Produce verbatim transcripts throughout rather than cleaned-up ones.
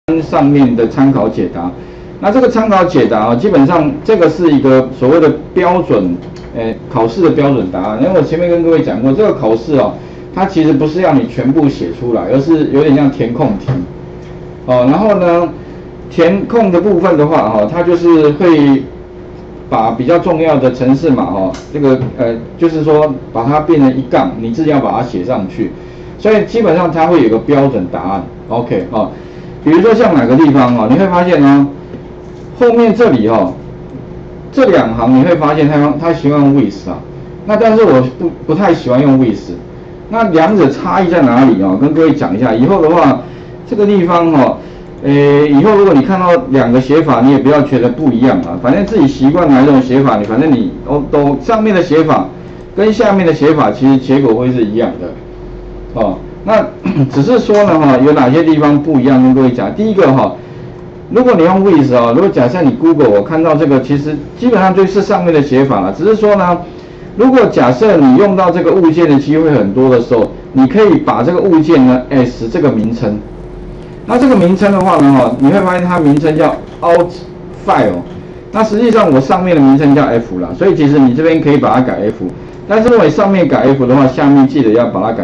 上面的参考解答。那这个参考解答啊，基本上这个是一个所谓的标准，诶，考试的标准答案。因为我前面跟各位讲过，这个考试啊，它其实不是要你全部写出来，而是有点像填空题。哦，然后呢，填空的部分的话，哈，它就是会把比较重要的程式码，哈，这个呃，就是说把它变成一杠，你自己要把它写上去。所以基本上它会有个标准答案 ，OK 哦。比如说像哪个地方哦，你会发现呢，后面这里哦，这两行你会发现它它喜欢用 with 啊，那但是我不不太喜欢用 with， 那两者差异在哪里哦？跟各位讲一下，以后的话这个地方哦，呃，以后如果你看到两个写法，你也不要觉得不一样啊，反正自己习惯哪一种写法，你反正你都都上面的写法跟下面的写法其实结果会是一样的。哦，那只是说呢，哈，有哪些地方不一样，跟各位讲。第一个哈，如果你用 with 啊，如果假设你 Google 我看到这个，其实基本上就是上面的写法了。只是说呢，如果假设你用到这个物件的机会很多的时候，你可以把这个物件呢 as 这个名称。那这个名称的话呢，哈，你会发现它名称叫 out file。那实际上我上面的名称叫 F 啦，所以其实你这边可以把它改 F。但是如果你上面改 F 的话，下面记得要把它改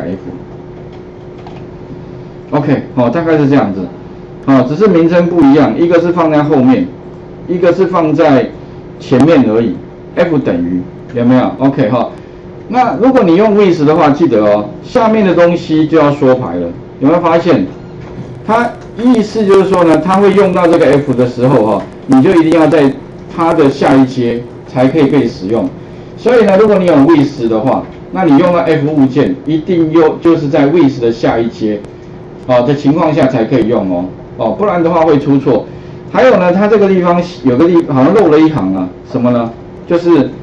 F。OK， 哦，大概是这样子，哦，只是名称不一样，一个是放在后面，一个是放在前面而已。F 等于有没有 ？OK 哈、哦，那如果你用 with 的话，记得哦，下面的东西就要缩排了。有没有发现？它意思就是说呢，它会用到这个 F 的时候哈、哦，你就一定要在它的下一阶才可以被使用。所以呢，如果你有 with 的话，那你用到 F 物件，一定又就是在 with 的下一阶。哦的情况下才可以用哦，哦，不然的话会出错。还有呢，它这个地方有个地好像漏了一行啊，什么呢？就是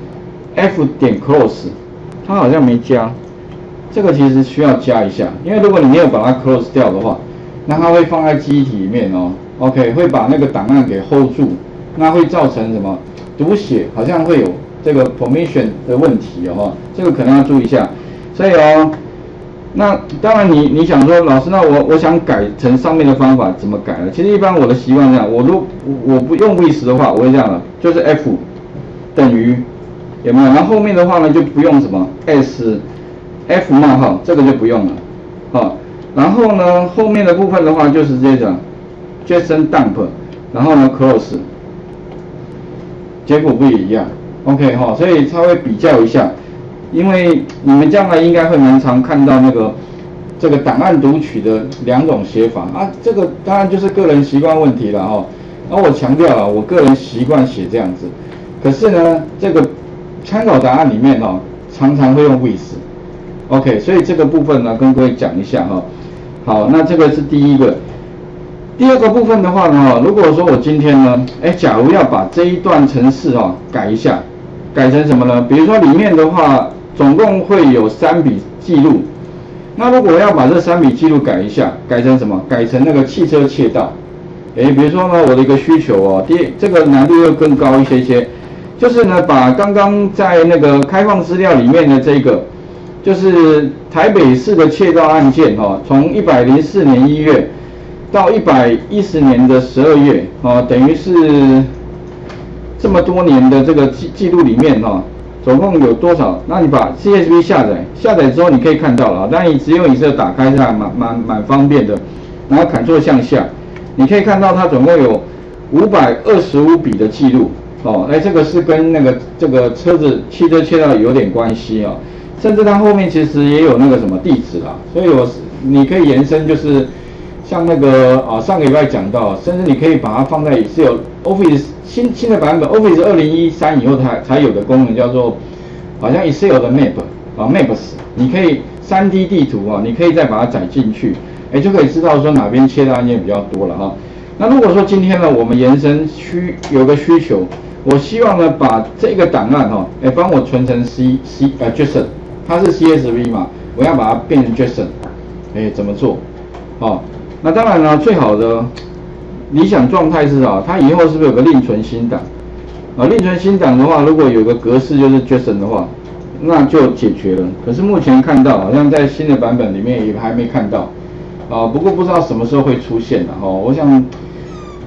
F 点 close， 它好像没加，这个其实需要加一下，因为如果你没有把它 close 掉的话，那它会放在记忆体里面哦 ，OK， 会把那个档案给 hold 住，那会造成什么？读写好像会有这个 permission 的问题哦，这个可能要注意一下。所以哦。那当然你，你你想说，老师，那我我想改成上面的方法怎么改呢？其实一般我的习惯这样，我如我不用 with 的话，我会这样的，就是 F 等于有没有？然后后面的话呢，就不用什么 S F 冒号，这个就不用了，好，然后呢后面的部分的话就是直接讲 JSON dump， 然后呢 close， 结果不也一样 ？OK 哈，所以稍微比较一下。因为你们将来应该会蛮常看到那个这个档案读取的两种写法啊，这个当然就是个人习惯问题了哈。而我强调了，我个人习惯写这样子，可是呢，这个参考答案里面哦，常常会用 with。OK， 所以这个部分呢，跟各位讲一下哈。好，那这个是第一个。第二个部分的话呢，如果说我今天呢，哎，假如要把这一段程式哦改一下，改成什么呢？比如说里面的话。总共会有三笔记录，那如果要把这三笔记录改一下，改成什么？改成那个汽车窃盗。诶，比如说呢，我的一个需求哦，第这个难度又更高一些些，就是呢，把刚刚在那个开放资料里面的这个，就是台北市的窃盗案件哦，从一百零四年一月到一百一十年的十二月哦，等于是这么多年的这个记记录里面哦。总共有多少？那你把 C S V 下载，下载之后你可以看到了，但你只用以色列打开是还蛮蛮蛮方便的。然后 Ctrl 向下，你可以看到它总共有五百二十五笔的记录哦。哎，这个是跟那个这个车子汽车窃盗有点关系哦。甚至它后面其实也有那个什么地址啦，所以我你可以延伸，就是像那个啊上个礼拜讲到，甚至你可以把它放在也是有 Office。新新的版本 Office 二零一三以后才才有的功能叫做，好像 Excel 的 Map 啊 Maps， 你可以 三 D 地图啊，你可以再把它载进去，哎就可以知道说哪边切的案件比较多了哈。那如果说今天呢，我们延伸需有个需求，我希望呢把这个档案哈，哎帮我存成 C C 呃 JSON， 它是 C S V 嘛，我要把它变成 JSON， 哎怎么做？哦，那当然呢，最好的。理想状态是啊，它以后是不是有个另存新档？啊，另存新档的话，如果有个格式就是 JSON 的话，那就解决了。可是目前看到好像在新的版本里面也还没看到，啊，不过不知道什么时候会出现的哈。我想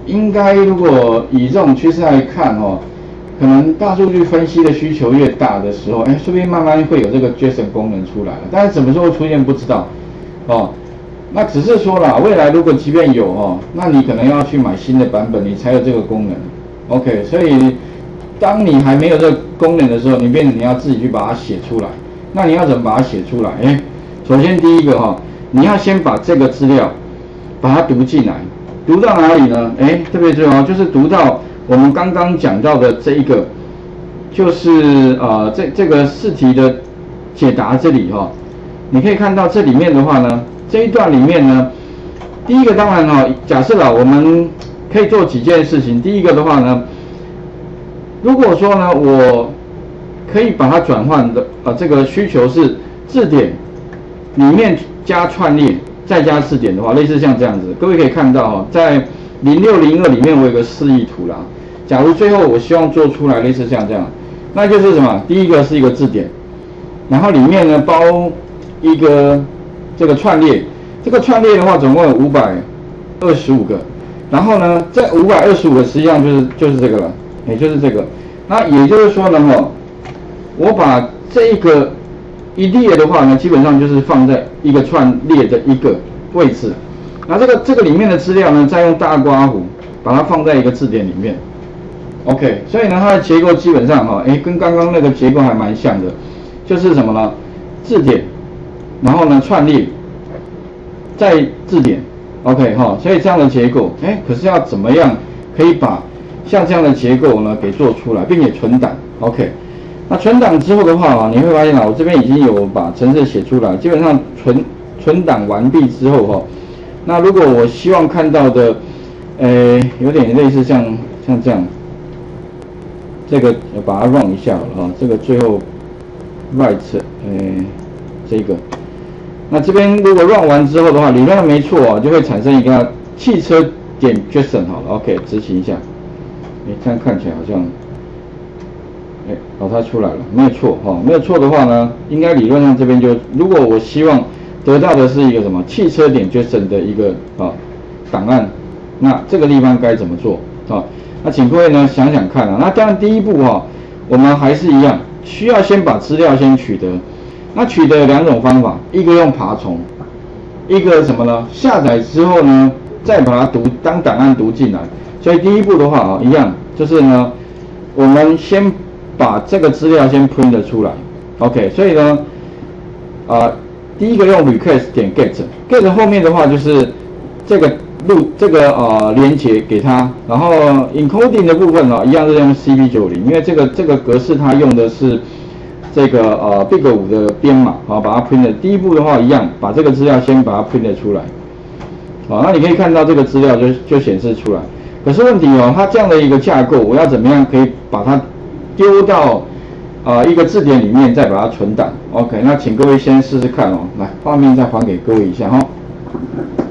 应该如果以这种趋势来看哦，可能大数据分析的需求越大的时候，哎，说不定慢慢会有这个 JSON 功能出来了，但是什么时候出现不知道哦。那只是说啦，未来如果即便有哦，那你可能要去买新的版本，你才有这个功能。OK， 所以当你还没有这个功能的时候，你变成你要自己去把它写出来。那你要怎么把它写出来？哎，首先第一个哈、哦，你要先把这个资料把它读进来，读到哪里呢？哎，特别重要，就是读到我们刚刚讲到的这一个，就是呃这这个试题的解答这里哈、哦，你可以看到这里面的话呢，这一段里面呢，第一个当然哈、哦，假设了我们可以做几件事情。第一个的话呢，如果说呢我可以把它转换的啊、呃，这个需求是字典里面加串列再加字典的话，类似像这样子，各位可以看到哦，在零六零二里面我有个示意图啦。假如最后我希望做出来类似像这样，那就是什么？第一个是一个字典，然后里面呢包一个这个串列，这个串列的话总共有五百二十五个，然后呢这五百二十五个实际上就是就是这个了，也就是这个。那也就是说呢哈。我把这个一列的话呢，基本上就是放在一个串列的一个位置，那这个这个里面的资料呢，再用大括弧把它放在一个字典里面。OK， 所以呢，它的结构基本上哈，哎，跟刚刚那个结构还蛮像的，就是什么呢？字典，然后呢串列，再字典。OK 哈，所以这样的结构，哎，可是要怎么样可以把像这样的结构呢给做出来，并且存档 ？OK。那存档之后的话啊，你会发现啊，我这边已经有把程式写出来，基本上存存档完毕之后哈，那如果我希望看到的，呃，有点类似像像这样，这个把它 run 一下好了哈，这个最后 write 呃这个，那这边如果 run 完之后的话，理论上没错啊，就会产生一个汽车点 JSON 好了 ，OK， 执行一下，哎，这样看起来好像。哎，哦，它出来了，没有错哈、哦，没有错的话呢，应该理论上这边就，如果我希望得到的是一个什么汽车点 JSON 的一个啊、哦、档案，那这个地方该怎么做啊、哦？那请各位呢想想看啊，那当然第一步哈、哦，我们还是一样，需要先把资料先取得。那取得有两种方法，一个用爬虫，一个什么呢？下载之后呢，再把它读当档案读进来。所以第一步的话啊、哦，一样就是呢，我们先把这个资料先 print 出来 ，OK， 所以呢，啊、呃，第一个用 request 点 get，get 后面的话就是这个录这个呃连接给它，然后 encoding 的部分呢、哦，一样是用 C P 九十，因为这个这个格式它用的是这个呃 big 五的编码，好、哦，把它 print。第一步的话一样，把这个资料先把它 print 出来，好、哦，那你可以看到这个资料就就显示出来。可是问题哦，它这样的一个架构，我要怎么样可以把它丢到啊、呃、一个字典里面，再把它存档 ？OK， 那请各位先试试看哦。来，画面再还给各位一下哈、哦。